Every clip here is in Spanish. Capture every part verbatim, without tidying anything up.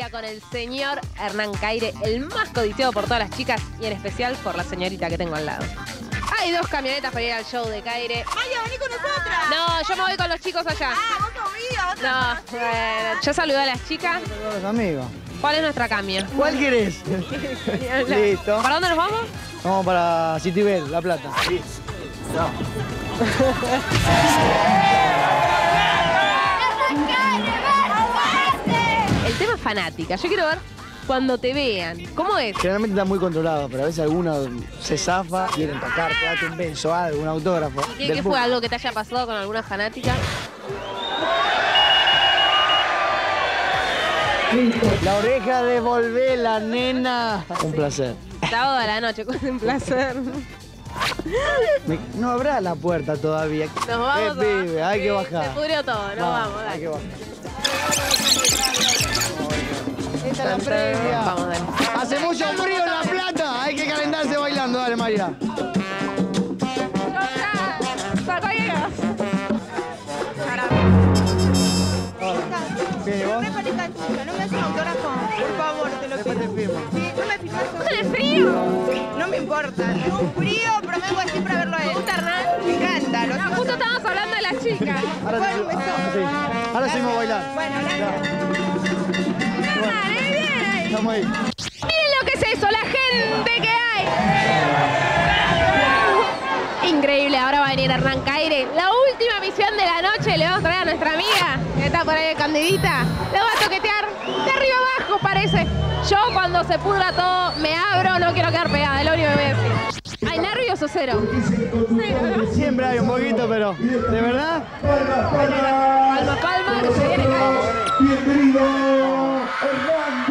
Previa con el señor Hernán Caire, el más codiciado por todas las chicas y en especial por la señorita que tengo al lado. Hay dos camionetas para ir al show de Caire. Maya, vení con nosotras. No, yo me voy con los chicos allá. Ah, vos conmigo, otra. No, bueno, yo saludé a las chicas. Todos los amigos. ¿Cuál es nuestra cambio? ¿Cuál querés? Listo. ¿Para dónde nos vamos? Vamos para Citibel, La Plata. Sí. No. El tema fanática. Yo quiero ver cuando te vean. ¿Cómo es? Generalmente está muy controlado, pero a veces alguno se zafa, quieren tocarte, darte un beso, algo, un autógrafo. ¿Qué, ¿Qué fue algo que te haya pasado con alguna fanática? La oreja devolvela, nena. Un placer. Sábado a la noche, un placer. Me, no habrá la puerta todavía. Nos vamos. Eh, pibe, hay que bajar. Se pudrió todo, nos vamos, vamos, dale. Hay que bajar. Esta es la previa. Vamos, dale. Hace mucho frío en La Plata. Hay que calentarse bailando. Dale, María. Bien, ¿y vos? No me parezca chica, no me hagas un autógrafo, por favor, te lo Después pido. te firmo. Sí, no me firmas. ¡Con el frío! No me importa, tengo frío, pero vengo así para verlo a él. Hernán? Me encanta. Lo No, justo estábamos hablando de las chicas. Ahora, Bueno, sí, un beso. sí. Ahora seguimos a bailar. Bueno, gracias. Hernán, ¿eh? Bien ahí. Estamos ahí. Miren lo que es eso, la gente que hay. Increíble, ahora va a venir Hernán Caire. La última misión de la noche le vamos a traer a nuestra amiga, que está por ahí candidita. Le va a toquetear de arriba abajo, parece. Yo cuando se pudra todo, me abro, no quiero quedar pegada, es lo único que voy a decir. ¿Hay nervios o cero? Cero, ¿no? Siempre hay un poquito, pero ¿de verdad? Palma, palma, que se viene Caire. Bienvenido, Hernán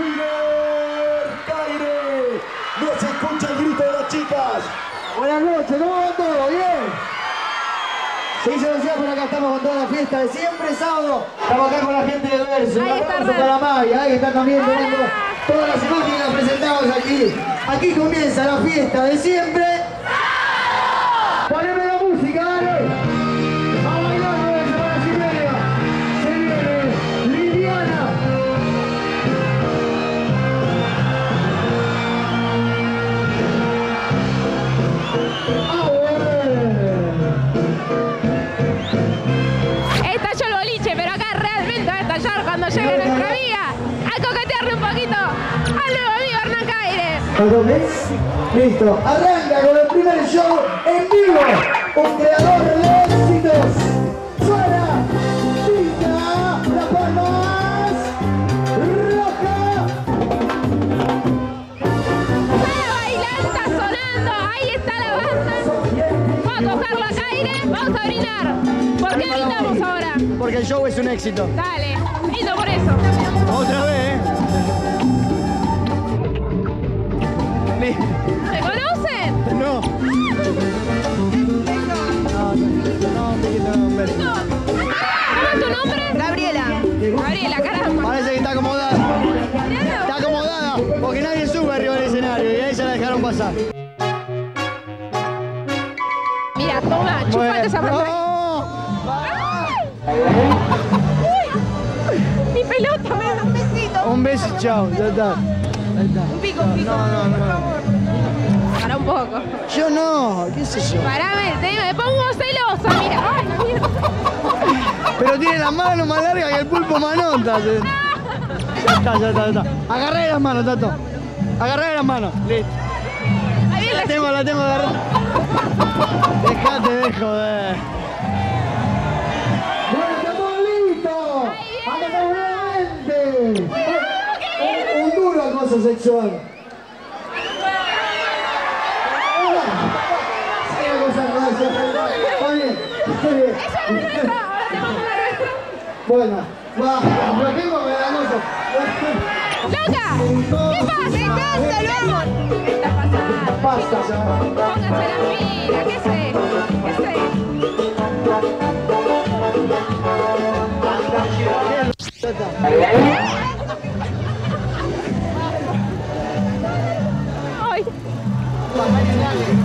Caire. No se escucha el grito de las chicas. Buenas noches, ¿cómo va todo? ¿Bien? Sí, yo decía, por acá estamos con toda la fiesta de siempre, sábado. Estamos acá con la gente del Verso. Ahí Un está aplauso Hernán. para Maya, ahí que está también Hola. teniendo todas las imágenes que las presentamos aquí. Aquí comienza la fiesta de siempre. Poneme la música, dale. A bailar, Verso, para la Siberia. Se viene Liliana. Estalló el boliche, pero acá realmente va a estallar cuando llegue nuestra amiga. A coquetearle un poquito al nuevo amigo Hernán Caire. ¿Entendés? Listo. Arranca con el primer show en vivo. Un creador de éxitos. Suena. Pica. Las palmas. Roja. La bailanta está sonando, ahí está la banda. Vamos a cogerlo a Caire, vamos a brindar. ¿Por qué brindamos ahora? Porque el show es un éxito. Dale, brindo por eso. Otra vez, ¿eh? Li- ¿Me conocen? No. No, no, te quito un beso. No. ¿Cómo es tu nombre? Gabriela. Gabriela, caramba. Parece que está acomodada. Está acomodada porque nadie sube arriba del escenario y ahí se la dejaron pasar. Mira, toma, chupate Bueno. esa parte. ¡No! Uy, mi pelota, me da. Un besito. Un beso, chao. Ya está. Ahí está. Un pico, un pico. No, no, no. Por favor. Para un poco. Yo no, qué sé yo. Parame el tema, me pongo celosa, mira. Ay, mira. Pero tiene las manos más largas que el pulpo manota. Ya está, ya está, ya está. Agarré las manos, Tato. Agarré las manos. Listo. Ahí viene La la tengo, la tengo agarrada. Dejate de joder. Bueno, estamos listos. Acá estamos nuevamente. Un, un duro acoso sexual. Sí, acosando, eso. Está bien, está bien. ahora te mando la nuestra. Bueno, va, lo tengo que dar acoso. ¡Loca! ¿Qué pasa? Me encanta, lo amo. ¿Qué está pasando? Basta ya. Pónganse la pila, ¿qué sé? ¿Qué sé? Ya está. Ay, Dale, dale.